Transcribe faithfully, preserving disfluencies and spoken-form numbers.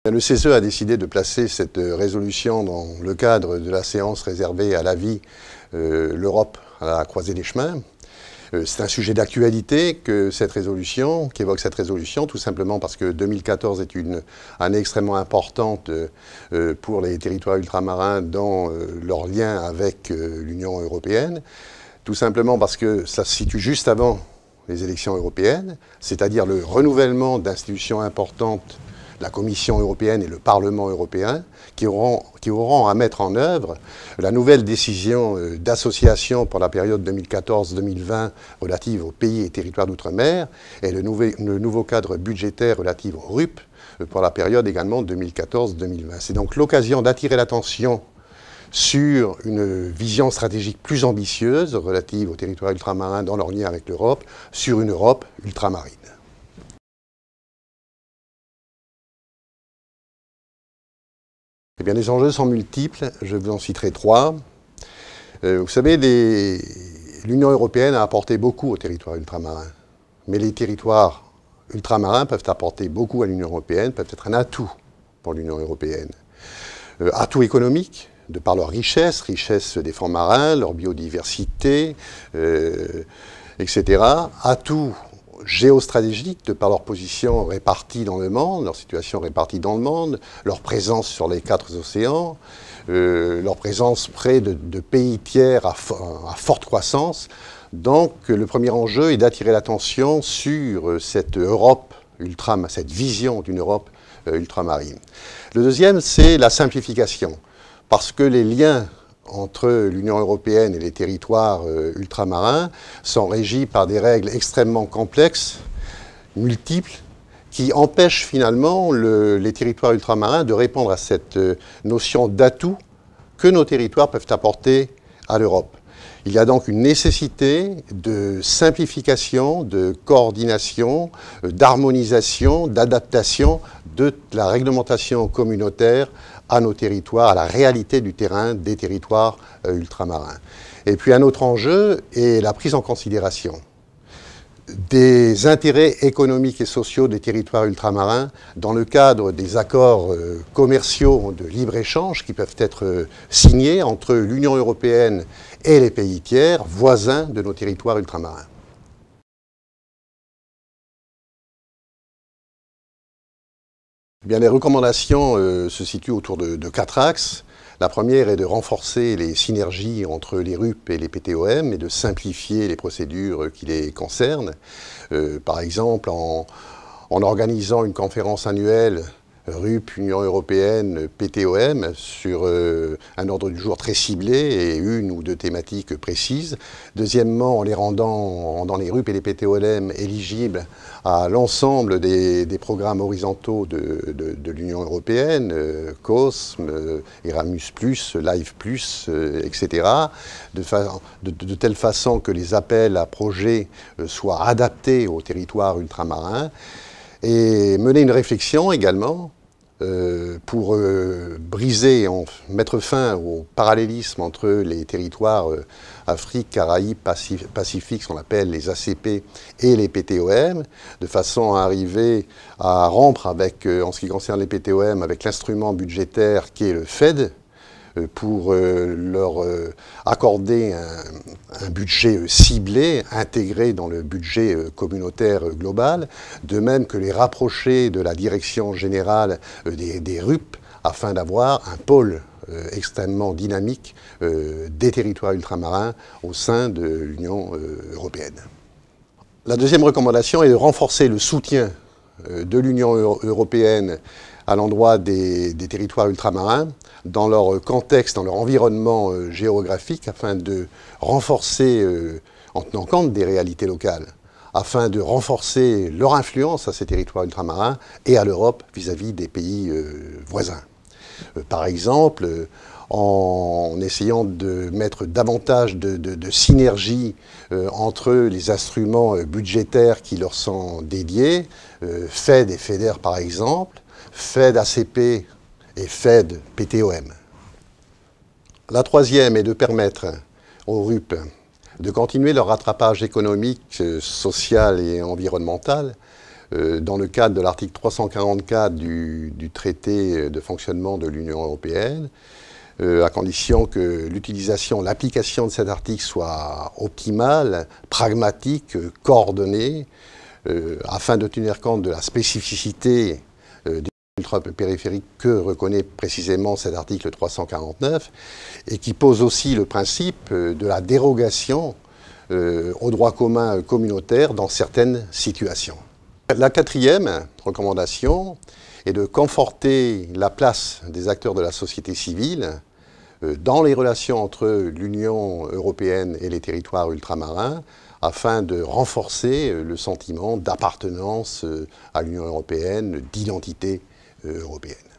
Le C E S E a décidé de placer cette résolution dans le cadre de la séance réservée à l'avis euh, l'Europe à la croisée des chemins. Euh, c'est un sujet d'actualité que cette résolution, qu'évoque cette résolution, tout simplement parce que deux mille quatorze est une année extrêmement importante euh, pour les territoires ultramarins dans euh, leur lien avec euh, l'Union européenne. Tout simplement parce que ça se situe juste avant les élections européennes, c'est-à-dire le renouvellement d'institutions importantes, la Commission européenne et le Parlement européen, qui auront, qui auront à mettre en œuvre la nouvelle décision d'association pour la période deux mille quatorze deux mille vingt relative aux pays et territoires d'outre-mer et le, nouvel, le nouveau cadre budgétaire relatif au R U P pour la période également deux mille quatorze deux mille vingt. C'est donc l'occasion d'attirer l'attention sur une vision stratégique plus ambitieuse relative aux territoires ultramarins dans leur lien avec l'Europe, sur une Europe ultramarine. Eh bien, les enjeux sont multiples, je vous en citerai trois. Euh, vous savez, l'Union européenne a apporté beaucoup aux territoires ultramarins, mais les territoires ultramarins peuvent apporter beaucoup à l'Union européenne, peuvent être un atout pour l'Union européenne. Euh, atout économique, de par leur richesse, richesse des fonds marins, leur biodiversité, euh, et cetera. Atout géostratégique, de par leur position répartie dans le monde, leur situation répartie dans le monde, leur présence sur les quatre océans, euh, leur présence près de, de pays tiers à, fo à forte croissance. Donc le premier enjeu est d'attirer l'attention sur cette Europe ultra, cette vision d'une Europe euh, ultramarine. Le deuxième, c'est la simplification, parce que les liens entre l'Union européenne et les territoires euh, ultramarins sont régis par des règles extrêmement complexes, multiples, qui empêchent finalement le, les territoires ultramarins de répondre à cette euh, notion d'atout que nos territoires peuvent apporter à l'Europe. Il y a donc une nécessité de simplification, de coordination, euh, d'harmonisation, d'adaptation de la réglementation communautaire à nos territoires, à la réalité du terrain des territoires euh, ultramarins. Et puis un autre enjeu est la prise en considération des intérêts économiques et sociaux des territoires ultramarins dans le cadre des accords euh, commerciaux de libre-échange qui peuvent être euh, signés entre l'Union européenne et les pays tiers voisins de nos territoires ultramarins. Eh bien, les recommandations euh, se situent autour de, de quatre axes. La première est de renforcer les synergies entre les R U P et les P T O M et de simplifier les procédures qui les concernent. Euh, par exemple, en, en organisant une conférence annuelle R U P, Union européenne, P T O M, sur euh, un ordre du jour très ciblé et une ou deux thématiques précises. Deuxièmement, en les rendant, dans les R U P et les P T O M, éligibles à l'ensemble des, des programmes horizontaux de, de, de l'Union européenne, euh, COSME, euh, Erasmus plus, Life plus, euh, et cetera, de, de, de telle façon que les appels à projets euh, soient adaptés aux territoires ultramarins. Et mener une réflexion également euh, pour euh, briser, en, mettre fin au parallélisme entre les territoires euh, Afrique, Caraïbes, Pacif Pacifique, ce qu'on appelle les A C P, et les P T O M, de façon à arriver à rompre avec, euh, en ce qui concerne les P T O M, avec l'instrument budgétaire qui est le F E D, pour euh, leur euh, accorder un, un budget euh, ciblé, intégré dans le budget euh, communautaire euh, global, de même que les rapprocher de la direction générale euh, des, des R U P, afin d'avoir un pôle euh, extrêmement dynamique euh, des territoires ultramarins au sein de l'Union euh, européenne. La deuxième recommandation est de renforcer le soutien euh, de l'Union européenne à l'endroit des, des territoires ultramarins, dans leur contexte, dans leur environnement euh, géographique, afin de renforcer, euh, en tenant compte des réalités locales, afin de renforcer leur influence à ces territoires ultramarins et à l'Europe vis-à-vis des pays euh, voisins. Euh, par exemple, euh, en essayant de mettre davantage de, de, de synergie euh, entre les instruments euh, budgétaires qui leur sont dédiés, euh, F E D et FEDER par exemple, F E D A C P et F E D P T O M. La troisième est de permettre aux R U P de continuer leur rattrapage économique, social et environnemental euh, dans le cadre de l'article trois cent quarante-quatre du, du traité de fonctionnement de l'Union européenne, euh, à condition que l'utilisation, l'application de cet article soit optimale, pragmatique, coordonnée, euh, afin de tenir compte de la spécificité euh, des ultra-périphériques que reconnaît précisément cet article trois cent quarante-neuf, et qui pose aussi le principe de la dérogation euh, au droit commun communautaire dans certaines situations. La quatrième recommandation est de conforter la place des acteurs de la société civile euh, dans les relations entre l'Union européenne et les territoires ultramarins, afin de renforcer le sentiment d'appartenance à l'Union européenne, d'identité européenne.